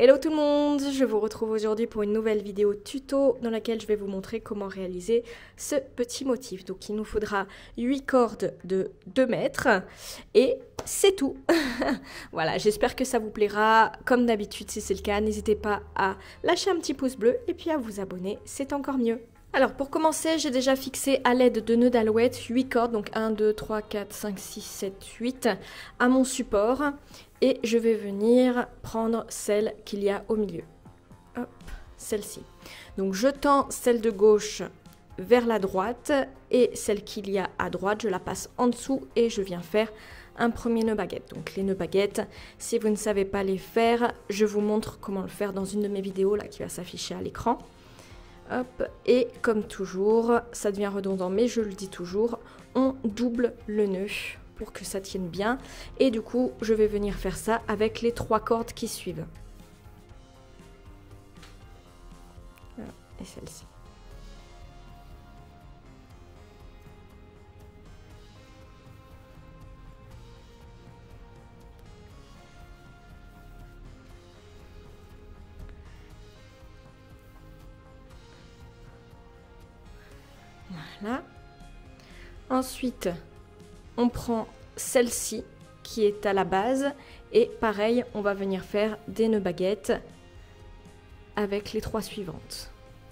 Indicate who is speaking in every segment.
Speaker 1: Hello tout le monde, je vous retrouve aujourd'hui pour une nouvelle vidéo tuto dans laquelle je vais vous montrer comment réaliser ce petit motif. Donc il nous faudra 8 cordes de 2 mètres et c'est tout. Voilà, j'espère que ça vous plaira. Comme d'habitude, si c'est le cas, n'hésitez pas à lâcher un petit pouce bleu et puis à vous abonner, c'est encore mieux. Alors pour commencer, j'ai déjà fixé à l'aide de nœuds d'alouette 8 cordes, donc 1, 2, 3, 4, 5, 6, 7, 8 à mon support. Et je vais venir prendre celle qu'il y a au milieu. Hop, celle-ci. Donc je tends celle de gauche vers la droite et celle qu'il y a à droite, je la passe en dessous et je viens faire un premier nœud baguette. Donc les nœuds baguettes, si vous ne savez pas les faire, je vous montre comment le faire dans une de mes vidéos là qui va s'afficher à l'écran. Hop, et comme toujours, ça devient redondant, mais je le dis toujours, on double le nœud pour que ça tienne bien. Et du coup, je vais venir faire ça avec les 3 cordes qui suivent. Et celle-ci. Voilà. Ensuite, on prend celle-ci qui est à la base et pareil, on va venir faire des nœuds baguettes avec les 3 suivantes.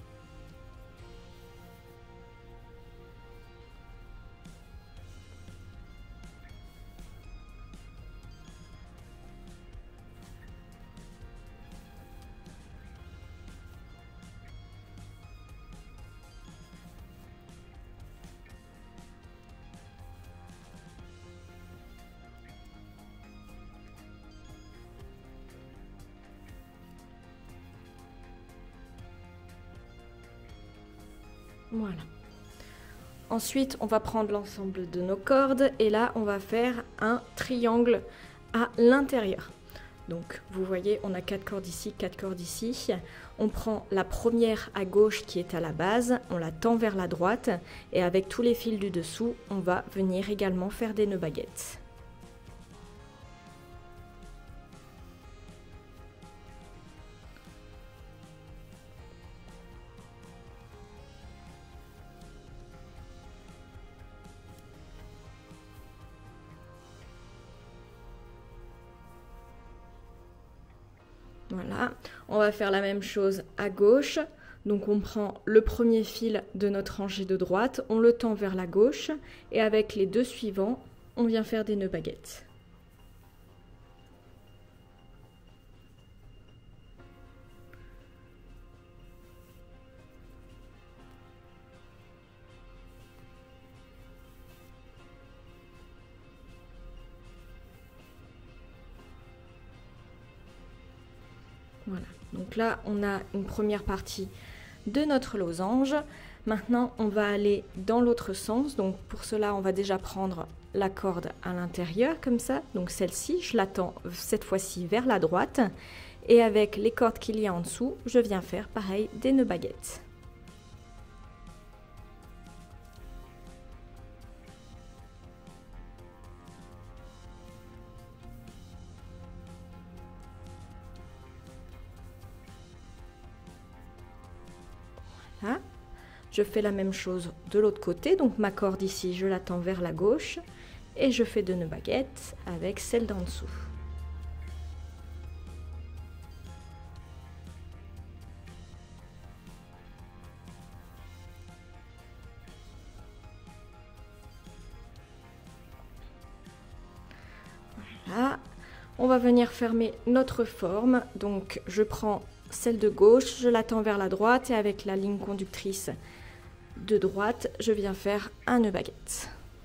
Speaker 1: Voilà. Ensuite, on va prendre l'ensemble de nos cordes et là, on va faire un triangle à l'intérieur. Donc, vous voyez, on a 4 cordes ici, 4 cordes ici. On prend la première à gauche qui est à la base, on la tend vers la droite et avec tous les fils du dessous, on va venir également faire des nœuds baguettes. Voilà, on va faire la même chose à gauche. Donc on prend le premier fil de notre rangée de droite, on le tend vers la gauche et avec les 2 suivants, on vient faire des nœuds baguettes. Voilà, donc là on a une première partie de notre losange. Maintenant on va aller dans l'autre sens, donc pour cela on va déjà prendre la corde à l'intérieur comme ça, donc celle-ci je la tends cette fois-ci vers la droite et avec les cordes qu'il y a en dessous je viens faire pareil des nœuds baguettes. Voilà. Je fais la même chose de l'autre côté, donc ma corde ici, je la tends vers la gauche et je fais 2 nœuds baguettes avec celle d'en dessous. Voilà. On va venir fermer notre forme, donc je prends celle de gauche, je la tends vers la droite et avec la ligne conductrice de droite, je viens faire un nœud baguette.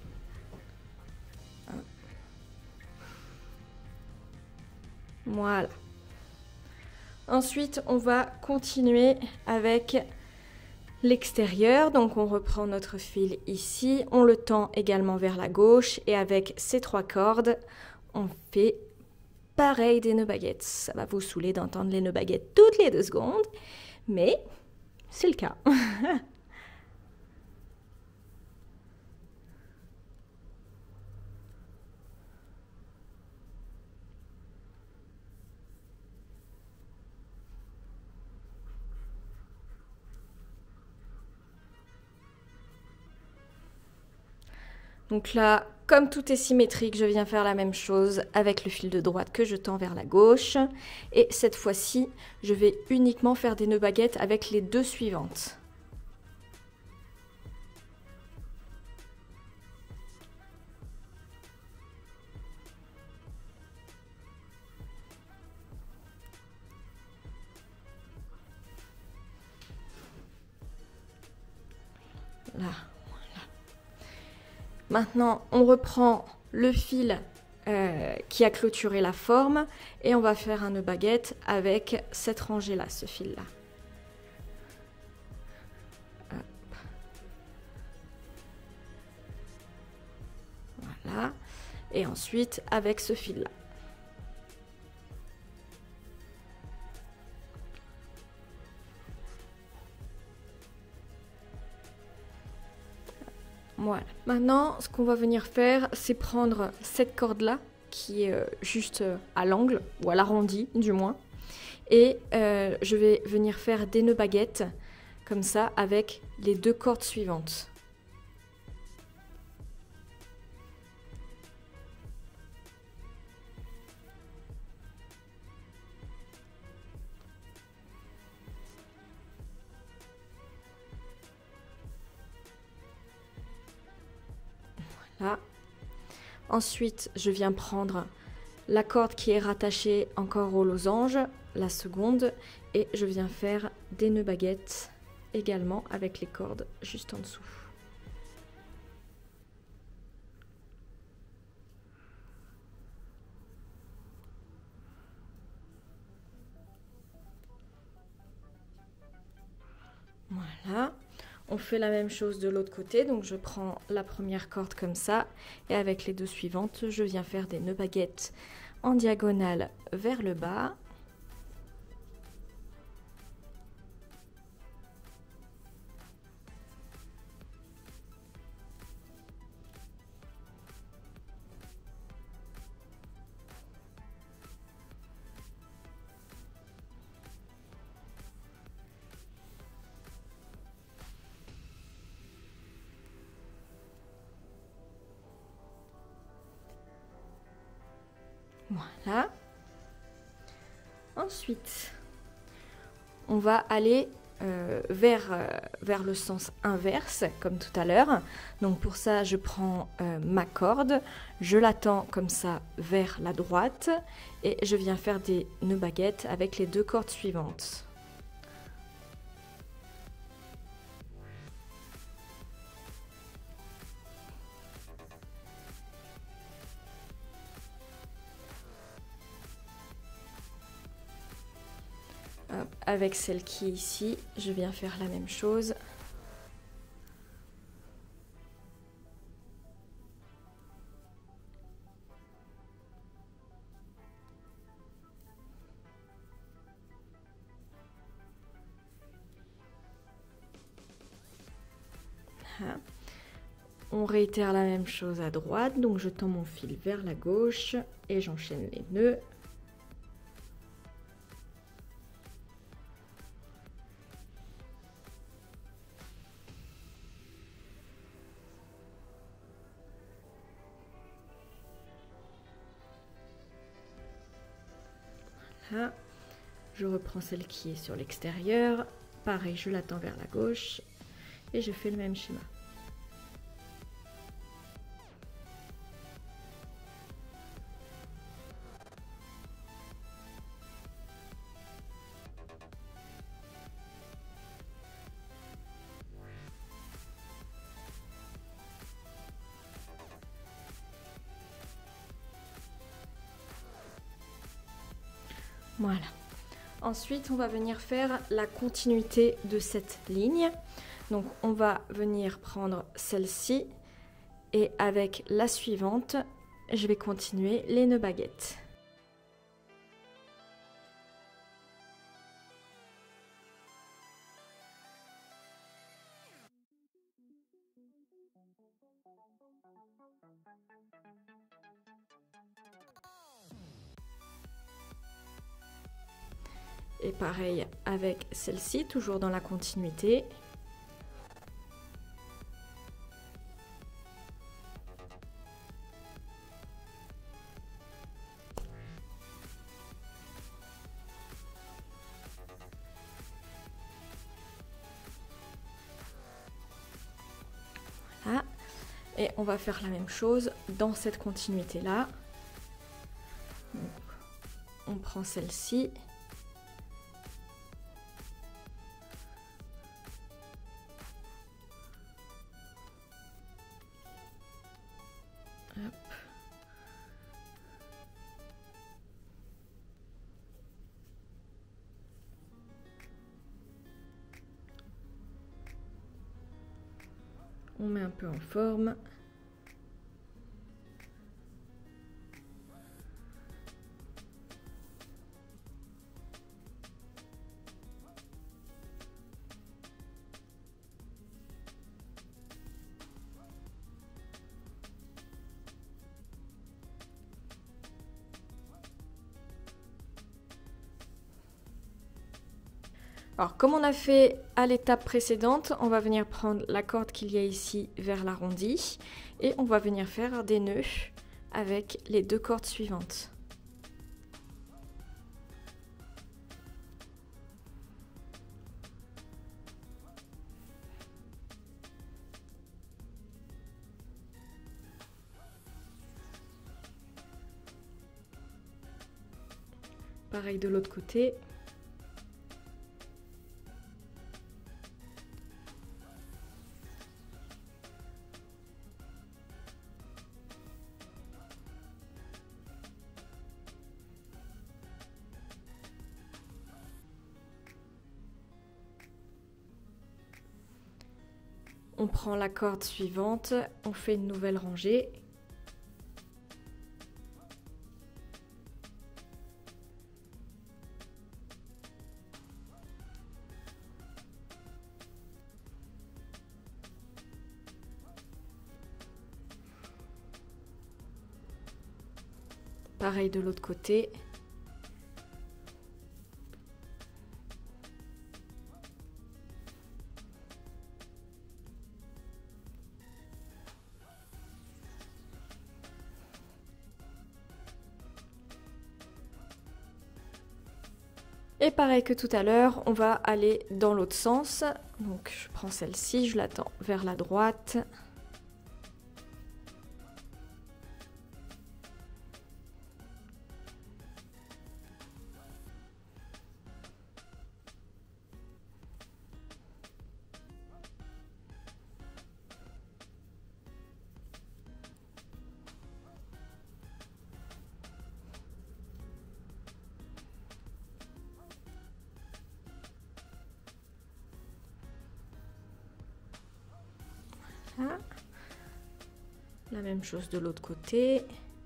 Speaker 1: Voilà. Ensuite, on va continuer avec l'extérieur. Donc, on reprend notre fil ici, on le tend également vers la gauche et avec ces 3 cordes, on fait pareil des nœuds baguettes. Ça va vous saouler d'entendre les nœuds baguettes toutes les 2 secondes, mais c'est le cas. Donc là, comme tout est symétrique, je viens faire la même chose avec le fil de droite que je tends vers la gauche. Et cette fois-ci, je vais uniquement faire des nœuds baguettes avec les deux suivantes. Là, voilà. Maintenant, on reprend le fil qui a clôturé la forme et on va faire un nœud baguette avec cette rangée-là, ce fil-là. Voilà. Et ensuite, avec ce fil-là. Voilà. Maintenant, ce qu'on va venir faire, c'est prendre cette corde-là, qui est juste à l'angle, ou à l'arrondi du moins, et je vais venir faire des nœuds baguettes, comme ça, avec les deux cordes suivantes. Là. Ensuite, je viens prendre la corde qui est rattachée encore au losange, la seconde, et je viens faire des nœuds baguettes également avec les cordes juste en dessous. Voilà. On fait la même chose de l'autre côté, donc je prends la première corde comme ça, et avec les deux suivantes, je viens faire des nœuds baguettes en diagonale vers le bas. Voilà. Ensuite, on va aller vers le sens inverse, comme tout à l'heure. Donc pour ça, je prends ma corde, je la tends comme ça vers la droite et je viens faire des nœuds baguettes avec les deux cordes suivantes. Avec celle qui est ici, je viens faire la même chose. Voilà. On réitère la même chose à droite, donc je tends mon fil vers la gauche et j'enchaîne les nœuds. Voilà. Je reprends celle qui est sur l'extérieur, pareil, je la tends vers la gauche et je fais le même schéma. Voilà. Ensuite, on va venir faire la continuité de cette ligne. Donc, on va venir prendre celle-ci et avec la suivante, je vais continuer les nœuds baguettes. Et pareil avec celle-ci, toujours dans la continuité. Et on va faire la même chose dans cette continuité-là. On prend celle-ci. On met un peu en forme. Alors, comme on a fait à l'étape précédente, on va venir prendre la corde qu'il y a ici vers l'arrondi et on va venir faire des nœuds avec les 2 cordes suivantes. Pareil de l'autre côté. On prend la corde suivante, on fait une nouvelle rangée. Pareil de l'autre côté. Et pareil que tout à l'heure, on va aller dans l'autre sens. Donc je prends celle-ci, je l'attends vers la droite. Voilà. La même chose de l'autre côté.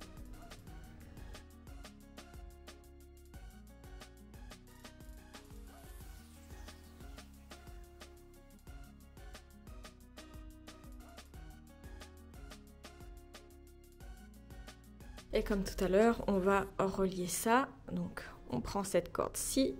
Speaker 1: Et comme tout à l'heure, on va relier ça. Donc on prend cette corde-ci.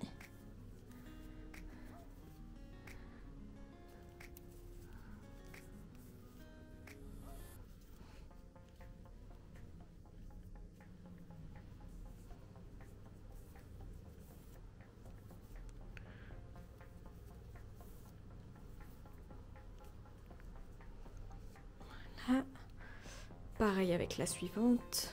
Speaker 1: Voilà. Pareil avec la suivante.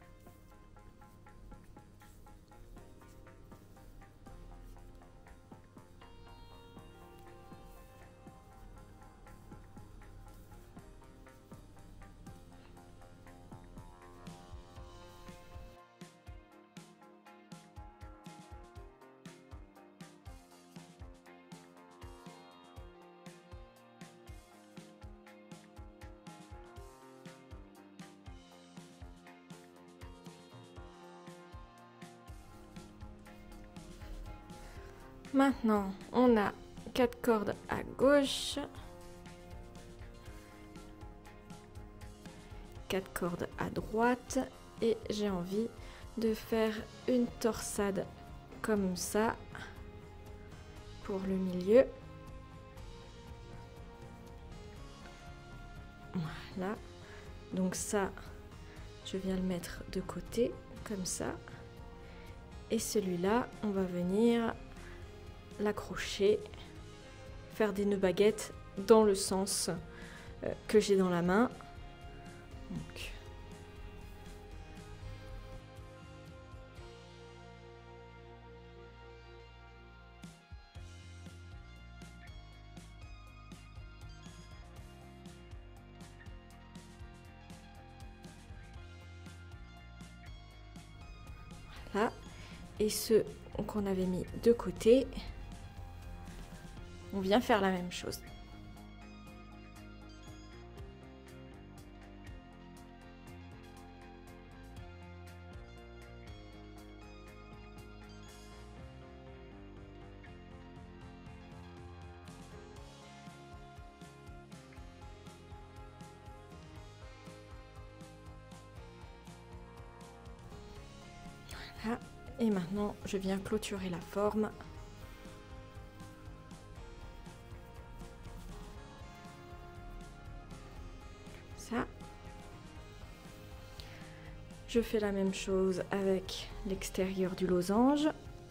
Speaker 1: Maintenant, on a 4 cordes à gauche, 4 cordes à droite et j'ai envie de faire une torsade comme ça pour le milieu. Voilà, donc ça, je viens le mettre de côté comme ça et celui-là, on va venir l'accrocher, faire des nœuds baguettes dans le sens que j'ai dans la main. Donc, voilà. Et ceux qu'on avait mis de côté, on vient faire la même chose. Voilà. Et maintenant, je viens clôturer la forme. Ça. Je fais la même chose avec l'extérieur du losange.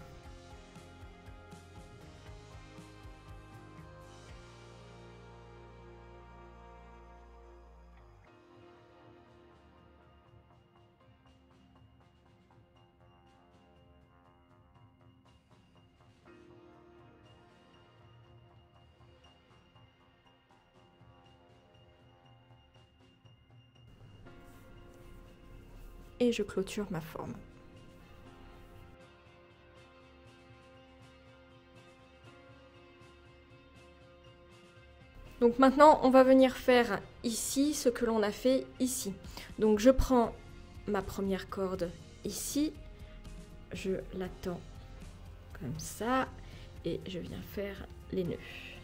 Speaker 1: Et je clôture ma forme. Donc maintenant, on va venir faire ici ce que l'on a fait ici. Donc je prends ma première corde ici, je la tends comme ça et je viens faire les nœuds.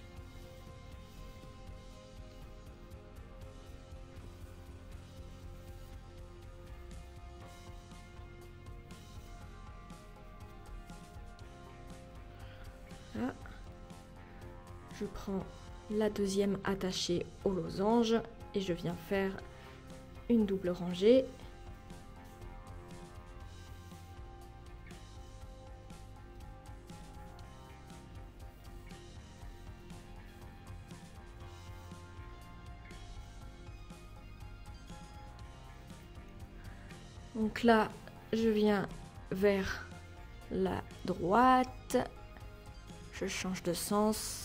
Speaker 1: Là, je prends la deuxième attachée au losange et je viens faire une double rangée. Donc là, je viens vers la droite, je change de sens.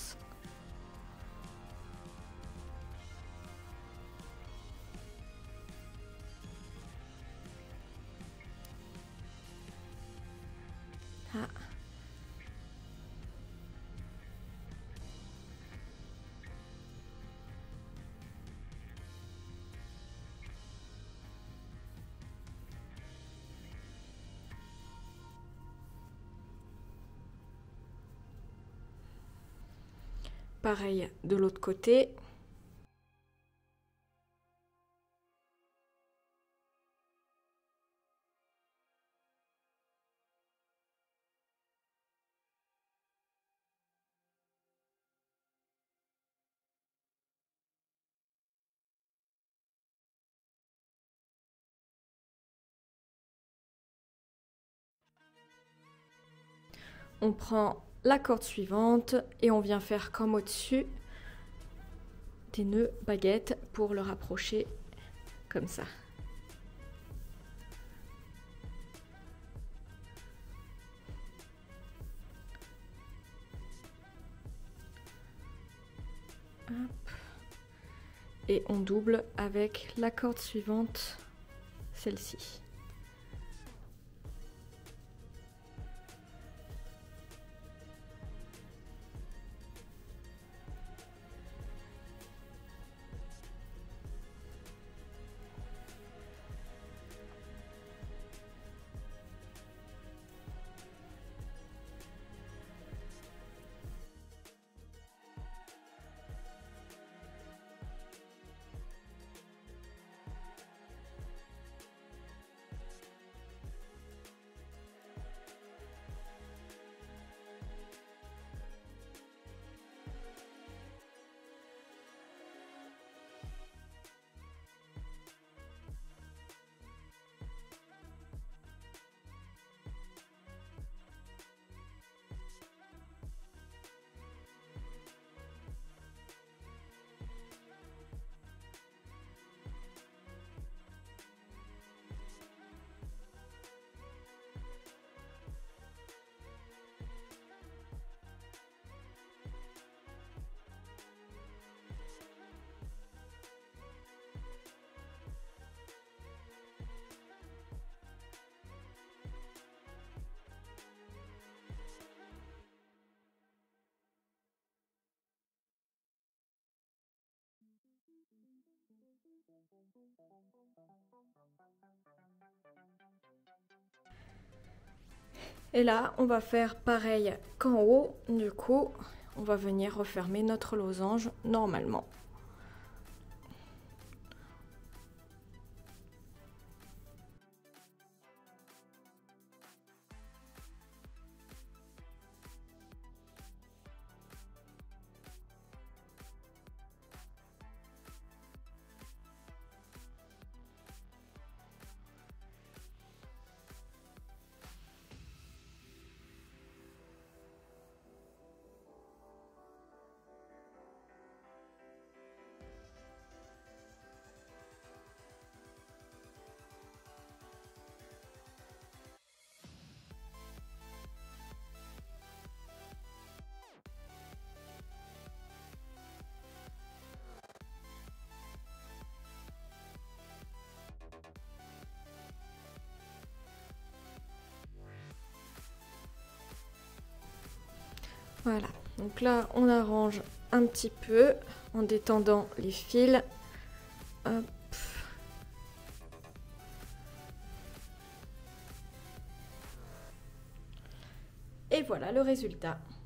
Speaker 1: Ah. Pareil de l'autre côté. On prend la corde suivante et on vient faire comme au-dessus des nœuds baguettes pour le rapprocher comme ça. Hop. Et on double avec la corde suivante, celle-ci. Et là, on va faire pareil qu'en haut. Du coup, on va venir refermer notre losange normalement. Voilà, donc là on arrange un petit peu en détendant les fils. Hop. Et voilà le résultat.